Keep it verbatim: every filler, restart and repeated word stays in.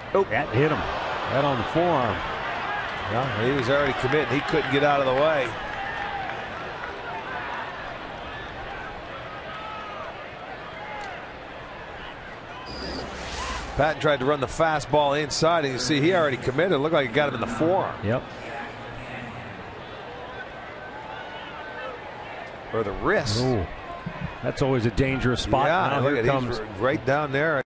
Oh, that hit him. Right on the forearm. Yeah, he was already committed. He couldn't get out of the way. Patton tried to run the fastball inside, and you see he already committed. It looked like he got him in the forearm. Yep. Or the wrist. Ooh, that's always a dangerous spot. Yeah, now look here at comes he's right down there.